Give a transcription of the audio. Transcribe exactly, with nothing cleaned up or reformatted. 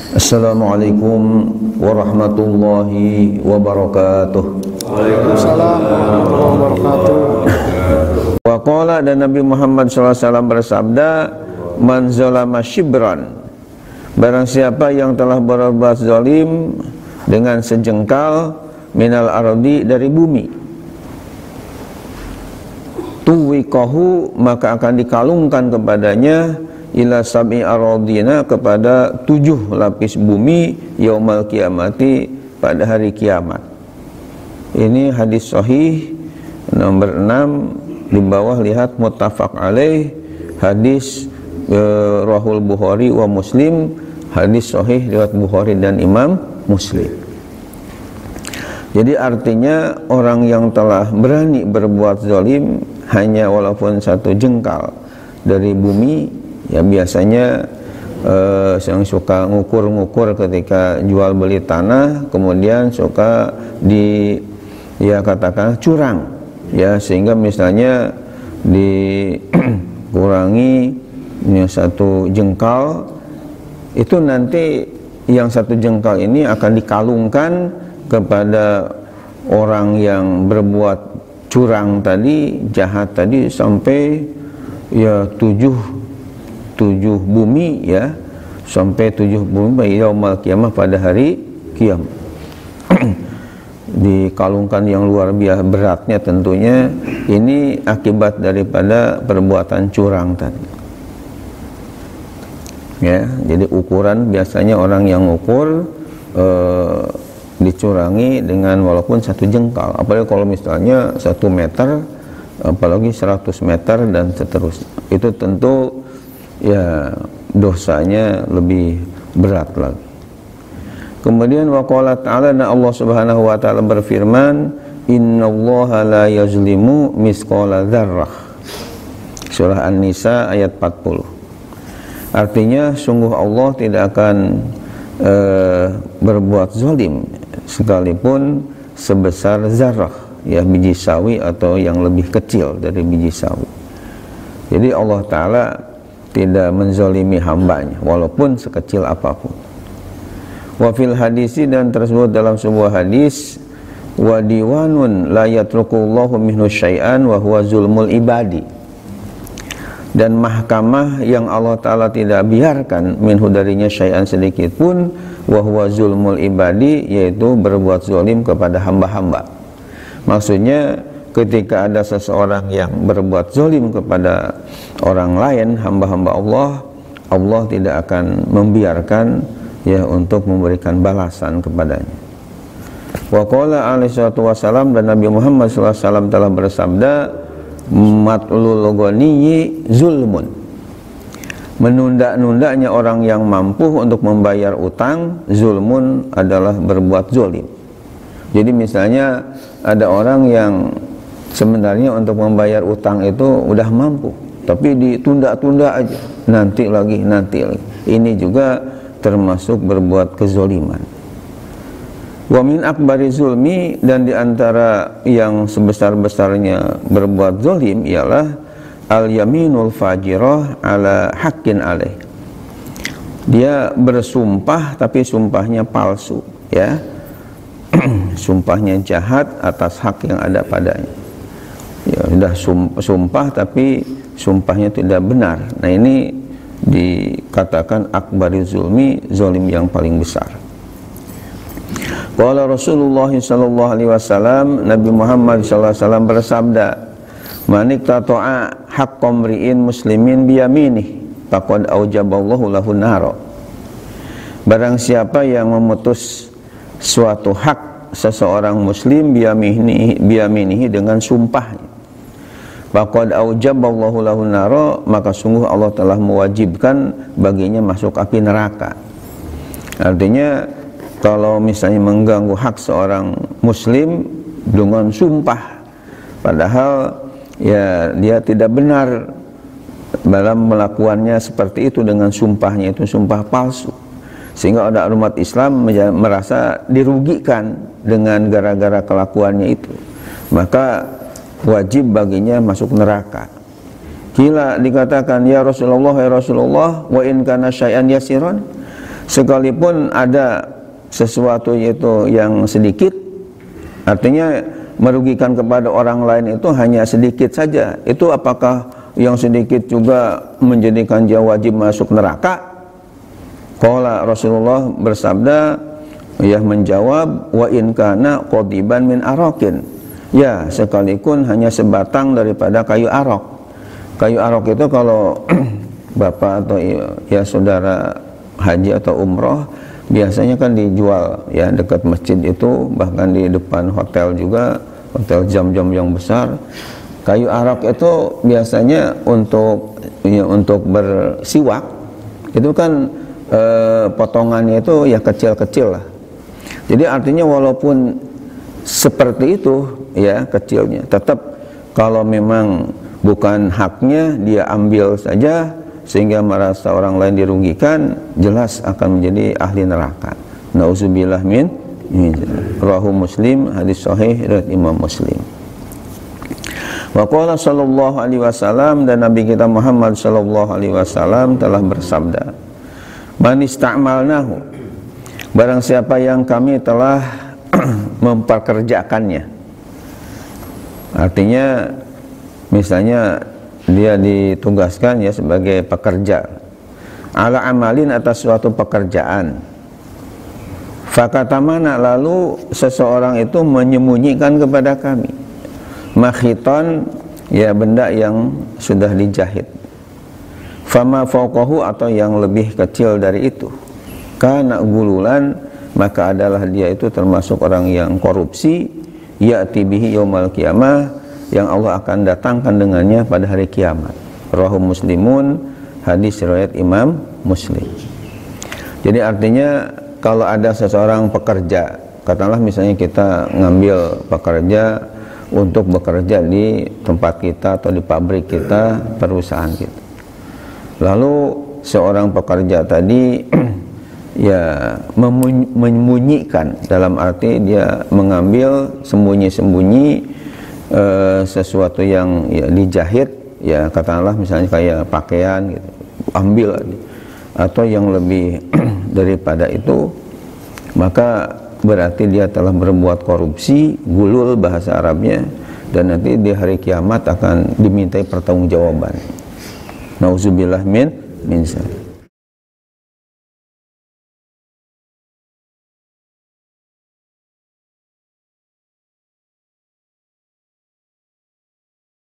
Assalamualaikum warahmatullahi wabarakatuh. Waalaikumsalam warahmatullahi wabarakatuh. Wa qala, dan Nabi Muhammad shallallahu alaihi wasallam bersabda, man zalama shibran, barang siapa yang telah berbuat zalim dengan sejengkal minal ardi, dari bumi, tuwiqahu, maka akan dikalungkan kepadanya ila sab'i aradina, kepada tujuh lapis bumi, yaumal kiamati, pada hari kiamat. Ini hadis sahih nomor enam, di bawah lihat muttafaq alaih, hadis eh, rahul Bukhari wa Muslim, hadis sahih riwayat Bukhari dan Imam Muslim. Jadi artinya orang yang telah berani berbuat zalim hanya walaupun satu jengkal dari bumi, ya biasanya eh, yang suka ngukur-ngukur ketika jual beli tanah, kemudian suka di ya katakan curang, ya sehingga misalnya dikurangi ya, satu jengkal, itu nanti yang satu jengkal ini akan dikalungkan kepada orang yang berbuat curang tadi, jahat tadi, sampai ya tujuh tujuh bumi, ya sampai tujuh bumi yaumal kiamah, pada hari kiamat. Dikalungkan yang luar biasa beratnya tentunya. Ini akibat daripada perbuatan curang tadi, ya. Jadi ukuran, biasanya orang yang ukur eh, dicurangi dengan walaupun satu jengkal, apalagi kalau misalnya satu meter, apalagi seratus meter dan seterusnya, itu tentu ya dosanya lebih berat lagi. Kemudian waqala ta'ala, dan Allah subhanahu wa ta'ala berfirman, innallaha la yazlimu misqala dzarrah, surah An-Nisa ayat empat puluh. Artinya sungguh Allah tidak akan eh, berbuat zalim sekalipun sebesar zarrah, ya biji sawi atau yang lebih kecil dari biji sawi. Jadi Allah Ta'ala tidak menzalimi hambanya walaupun sekecil apapun. Wa fil hadisi, dan tersebut dalam sebuah hadis, wa diwanun la yatrukullahu minhu syai'an wa huwa zulmul ibadi, dan mahkamah yang Allah Ta'ala tidak biarkan minhu darinya syai'an sedikit pun, wa huwa zulmul ibadi, yaitu berbuat zalim kepada hamba-hamba. Maksudnya ketika ada seseorang yang berbuat zalim kepada orang lain, hamba-hamba Allah, Allah tidak akan membiarkan, ya, untuk memberikan balasan kepadanya. Wa qala alaihi salatu wasalam, dan Nabi Muhammad shallallahu alaihi wasallam telah bersabda, matlul ghaniyyi zulmun, menunda-nundanya orang yang mampu untuk membayar utang, zulmun adalah berbuat zalim. Jadi misalnya ada orang yang sebenarnya untuk membayar utang itu udah mampu, tapi ditunda-tunda aja, nanti lagi, nanti lagi. Ini juga termasuk berbuat kezaliman. Wa min akbari zulmi, dan diantara yang sebesar-besarnya berbuat zalim ialah al-yaminul fajirah ala haqqin alaih. Dia bersumpah tapi sumpahnya palsu, ya. Sumpahnya jahat atas hak yang ada padanya. Ya, sudah sumpah tapi sumpahnya tidak benar. Nah, ini dikatakan akbari zulmi, zalim yang paling besar. Qala Rasulullah sallallahu alaihi wasallam, Nabi Muhammad sallallahu alaihi wasallam bersabda, manik tata'a haqqam ri'in muslimin biyaminih faqad aujaballahu lahu nara. Barang siapa yang memutus suatu hak seseorang muslim biyaminihi, biyaminihi dengan sumpahnya, faqad aujaballahu lahu nara, maka sungguh Allah telah mewajibkan baginya masuk api neraka. Artinya kalau misalnya mengganggu hak seorang muslim dengan sumpah, padahal ya dia tidak benar dalam melakukannya seperti itu, dengan sumpahnya itu sumpah palsu, sehingga ada umat Islam merasa dirugikan dengan gara-gara kelakuannya itu, maka wajib baginya masuk neraka. Kila, dikatakan, ya Rasulullah, ya Rasulullah, wa in kana syai'an yasiran, sekalipun ada sesuatu itu yang sedikit, artinya merugikan kepada orang lain itu hanya sedikit saja, itu apakah yang sedikit juga menjadikan dia wajib masuk neraka? Qala Rasulullah bersabda, ya menjawab, wa in kana qadiban min arakin, ya sekalipun hanya sebatang daripada kayu arok. Kayu arok itu kalau bapak atau ya saudara haji atau umroh biasanya kan dijual ya dekat masjid itu, bahkan di depan hotel juga, hotel jam-jam yang besar. Kayu arok itu biasanya untuk ya, untuk bersiwak itu kan eh, potongannya itu ya kecil-kecil lah. Jadi artinya walaupun seperti itu ya kecilnya, tetap kalau memang bukan haknya dia ambil saja sehingga merasa orang lain dirugikan, jelas akan menjadi ahli neraka. Nauzubillah min rawahu Muslim, hadis sahih riwayat Imam Muslim. Wa qala sallallahu alaihi wasallam, dan Nabi kita Muhammad sallallahu alaihi wasallam telah bersabda, man ista'malnahu, barang siapa yang kami telah memperkerjakannya. Artinya misalnya dia ditugaskan ya sebagai pekerja ala amalin, atas suatu pekerjaan, fakatamana, lalu seseorang itu menyembunyikan kepada kami makhiton, ya benda yang sudah dijahit, fama fauqahu, atau yang lebih kecil dari itu, kana gululan, maka adalah dia itu termasuk orang yang korupsi, ya'ti bihi yaumal qiyamah, yang Allah akan datangkan dengannya pada hari kiamat. Rawahu Muslimun, hadis riwayat Imam Muslim. Jadi artinya kalau ada seseorang pekerja, katakanlah misalnya kita ngambil pekerja untuk bekerja di tempat kita atau di pabrik kita, perusahaan kita, lalu seorang pekerja tadi ya menyembunyikan, dalam arti dia mengambil sembunyi-sembunyi Uh, sesuatu yang ya, dijahit, ya katakanlah misalnya kayak pakaian gitu, ambil atau yang lebih daripada itu, maka berarti dia telah berbuat korupsi, gulul bahasa Arabnya, dan nanti di hari kiamat akan dimintai pertanggungjawaban. Nauzubillah min min